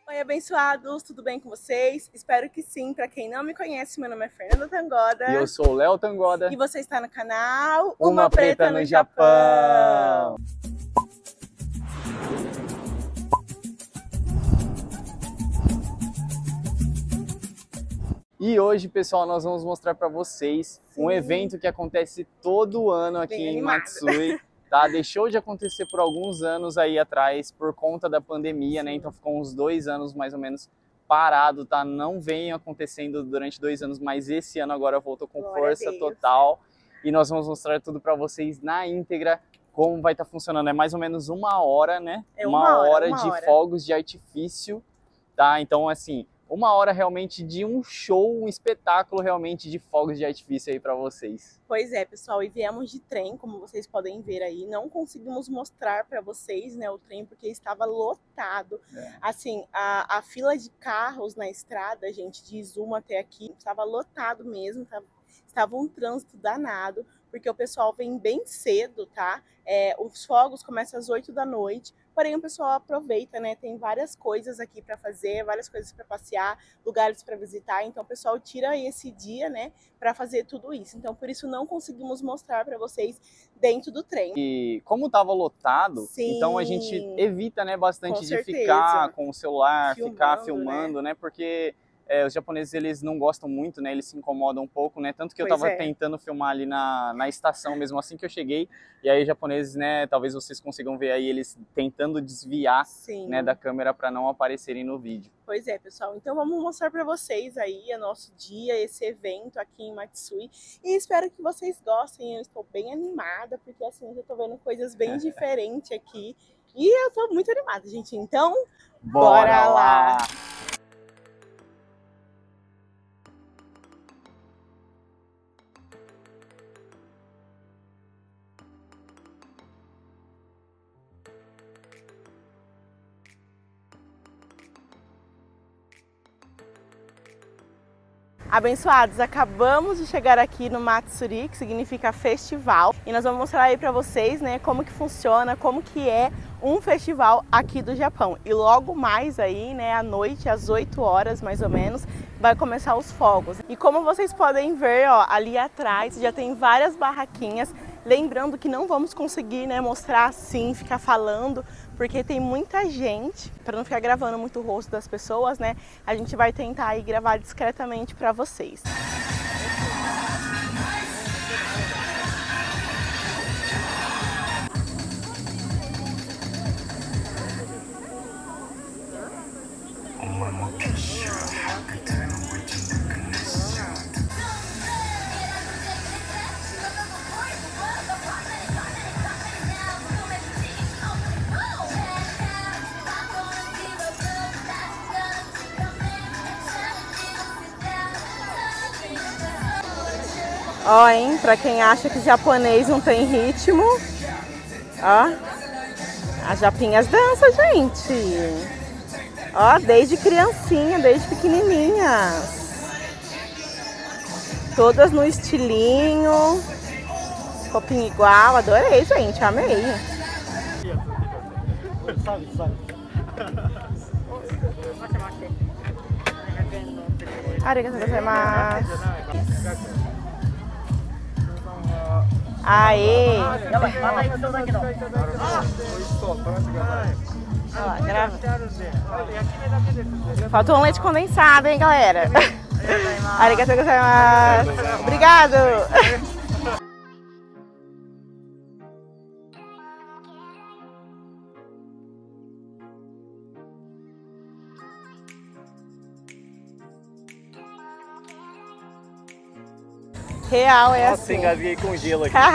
Oi, abençoados, tudo bem com vocês? Espero que sim. Para quem não me conhece, meu nome é Fernanda Tangoda. E eu sou o Léo Tangoda. E você está no canal Uma Preta no Japão. E hoje, pessoal, nós vamos mostrar para vocês um evento que acontece todo ano aqui em Matsui. Tá? Deixou de acontecer por alguns anos aí atrás por conta da pandemia, né? Então ficou uns 2 anos mais ou menos parado, tá? Não vem acontecendo durante 2 anos, mas esse ano agora voltou com força total. E nós vamos mostrar tudo para vocês na íntegra, como vai estar funcionando. É mais ou menos 1 hora, né? Uma hora de fogos de artifício, tá? Então, assim, 1 hora realmente de um show, um espetáculo realmente de fogos de artifício aí para vocês. Pois é, pessoal, e viemos de trem, como vocês podem ver aí. Não conseguimos mostrar para vocês, né, o trem, porque estava lotado. Assim, a fila de carros na estrada, gente, de Izuma até aqui, estava lotado mesmo, estava um trânsito danado, porque o pessoal vem bem cedo, tá? Os fogos começam às 8 da noite, porém o pessoal aproveita, né? Tem várias coisas aqui para fazer, várias coisas para passear, lugares para visitar, então o pessoal tira esse dia, né, para fazer tudo isso. Então por isso não conseguimos mostrar para vocês dentro do trem. E como estava lotado, então a gente evita, né, bastante de ficar com o celular, ficar filmando, né? Porque os japoneses, eles não gostam muito, né? Eles se incomodam um pouco, né? Tanto que eu tava tentando filmar ali na estação mesmo assim que eu cheguei. E aí os japoneses, né? Talvez vocês consigam ver aí eles tentando desviar, né, da câmera para não aparecerem no vídeo. Pois é, pessoal. Então vamos mostrar para vocês aí o nosso dia, esse evento aqui em Matsui. E espero que vocês gostem. Eu estou bem animada, porque assim, eu tô vendo coisas bem diferentes aqui. E eu tô muito animada, gente. Então, bora lá! Abençoados, acabamos de chegar aqui no Matsuri, que significa festival, e nós vamos mostrar aí para vocês, né, como que funciona, como que é um festival aqui do Japão. E logo mais aí, né, à noite, às 8 horas mais ou menos, vai começar os fogos. E como vocês podem ver, ó, ali atrás já tem várias barraquinhas. Lembrando que não vamos conseguir, né, mostrar assim, ficar falando, porque tem muita gente, para não ficar gravando muito o rosto das pessoas, né? A gente vai tentar aí gravar discretamente para vocês. Ó, hein, pra quem acha que japonês não tem ritmo, ó, as japinhas dançam, gente. Ó, desde criancinha, desde pequenininhas. Todas no estilinho, roupinha igual, adorei, gente, amei. Arigatou gozaimasu. Aê! Ó, grava. Faltou um leite condensado, hein, galera? Arigatou gozaimasu. Obrigado! Real é assim. Nossa, engasguei com gelo aqui.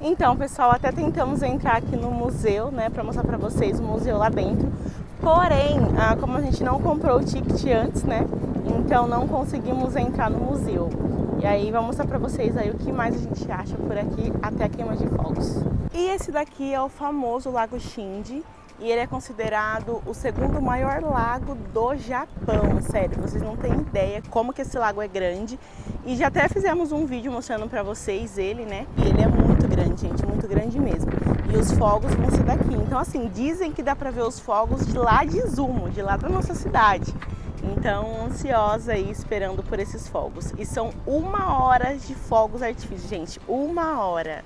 Então, pessoal, até tentamos entrar aqui no museu, né, para mostrar para vocês o museu lá dentro. Porém, como a gente não comprou o ticket antes, né, então não conseguimos entrar no museu. E aí, vou mostrar para vocês aí o que mais a gente acha por aqui até a queima de fogos. E esse daqui é o famoso Lago Shinde. E ele é considerado o segundo maior lago do Japão, sério, vocês não têm ideia como que esse lago é grande. E já até fizemos um vídeo mostrando pra vocês ele, né? E ele é muito grande, gente, muito grande mesmo. E os fogos vão ser daqui. Então, assim, dizem que dá pra ver os fogos de lá de Izumo, de lá da nossa cidade. Então, ansiosa aí, esperando por esses fogos. E são 1 hora de fogos artifícios, gente, 1 hora.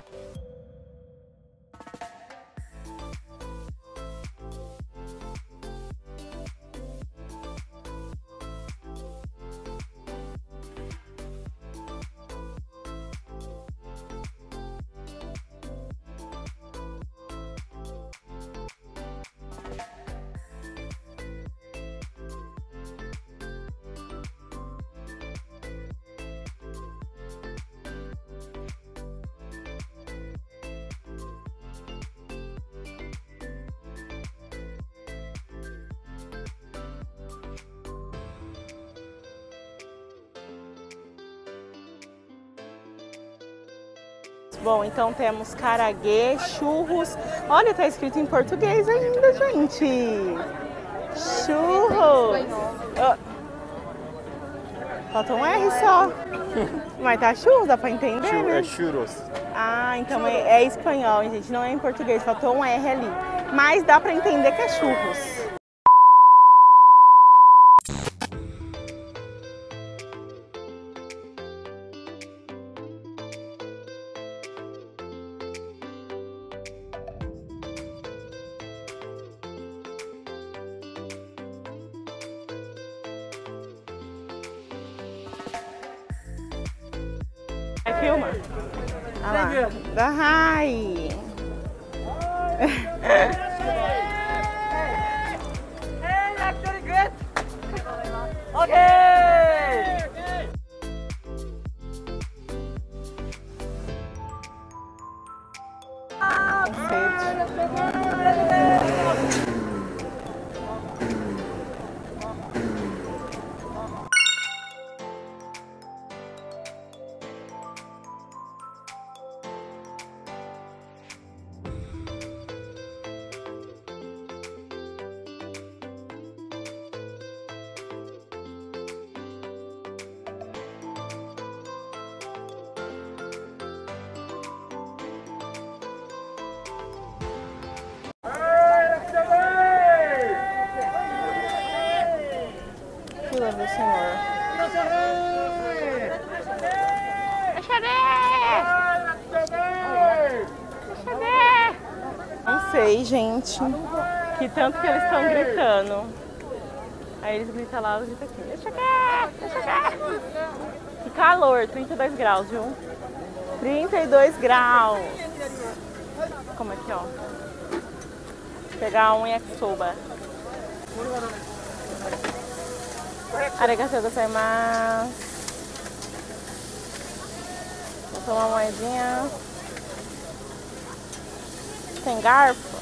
Bom, então temos caraguê, churros. Olha, tá escrito em português ainda, gente. Churros. Falta um R só. Mas tá churros, dá pra entender, né? É churros. Ah, então é espanhol, gente. Não é em português, faltou um R ali. Mas dá pra entender que é churros. Filma. Ah, da Rai. Fila do Senhor. Não sei, gente. Que tanto que eles estão gritando. Aí eles gritam lá, eles gritam aqui. Deixa aqui. Que calor, 32 graus, viu? 32 graus. Como aqui, ó. Vou pegar um yakisoba. Arigatou gozaimasu. Vou tomar uma moedinha. Tem garfo?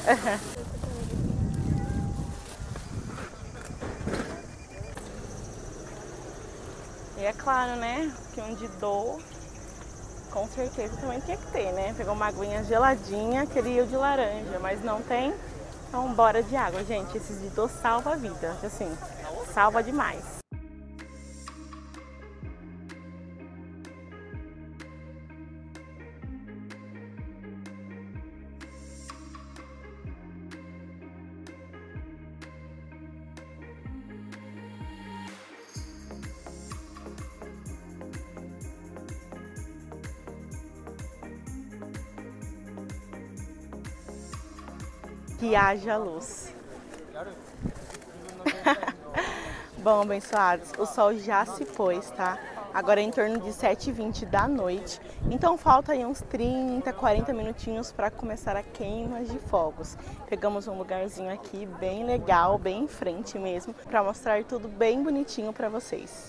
E é claro, né? Que um de dor, com certeza também tinha que ter, né? Pegou uma aguinha geladinha, queria o de laranja, mas não tem. Então bora de água, gente. Esses de dor salva a vida, assim, salva demais. Que haja luz. Bom, abençoados, o sol já se pôs, tá? Agora é em torno de 7h20 da noite. Então falta aí uns 30, 40 minutinhos para começar a queima de fogos. Pegamos um lugarzinho aqui bem legal, bem em frente mesmo, para mostrar tudo bem bonitinho para vocês.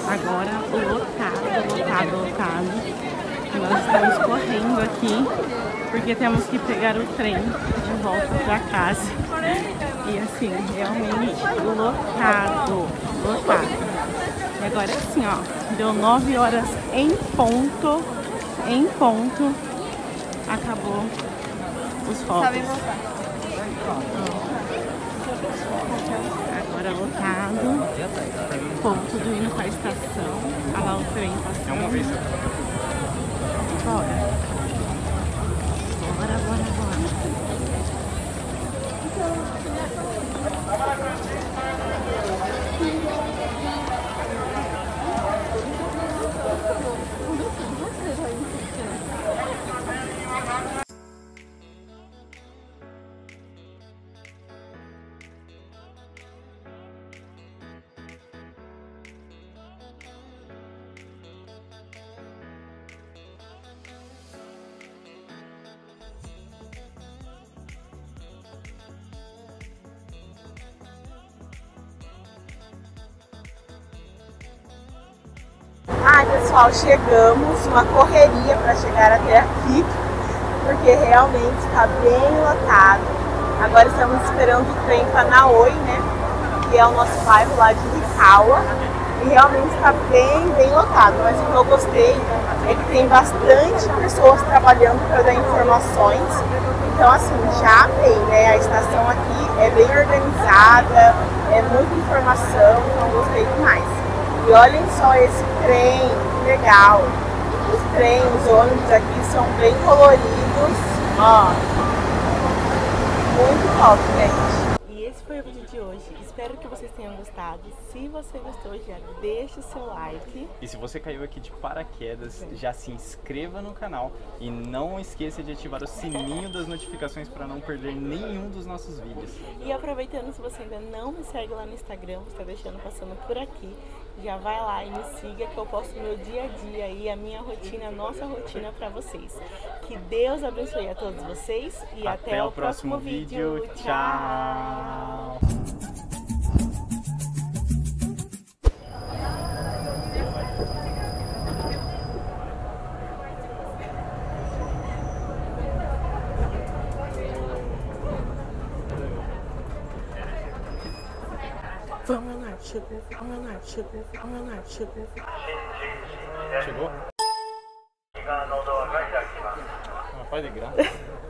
Agora lotado. Nós estamos correndo aqui porque temos que pegar o trem de volta para casa. E assim, realmente lotado. E agora é assim, ó, deu 9 horas em ponto, acabou os fogos. Agora lotado, o povo tudo indo para a estação, olha lá o trem passando. Bora. Ai, pessoal, chegamos, uma correria para chegar até aqui, porque realmente está bem lotado. Agora estamos esperando o trem para Naoi, né, que é o nosso bairro lá de Hikawa, e realmente está bem lotado. Mas o que eu gostei é que tem bastante pessoas trabalhando para dar informações. Então, assim, já amei, né, a estação aqui é bem organizada, é muita informação, então gostei demais. E olhem só esse trem, que legal. Os trens, os ônibus aqui são bem coloridos. Ó, muito top, gente. E esse foi o vídeo de hoje. Espero que vocês tenham gostado. Se você gostou, já deixa o seu like. E se você caiu aqui de paraquedas, já se inscreva no canal e não esqueça de ativar o sininho das notificações para não perder nenhum dos nossos vídeos. E aproveitando, se você ainda não me segue lá no Instagram, você está deixando passando por aqui, já vai lá e me siga, que eu posto meu dia a dia e a minha rotina, a nossa rotina para vocês. Que Deus abençoe a todos vocês e até o próximo vídeo. Tchau! Vamos lá, chegou. Chegou? Não, faz de graça.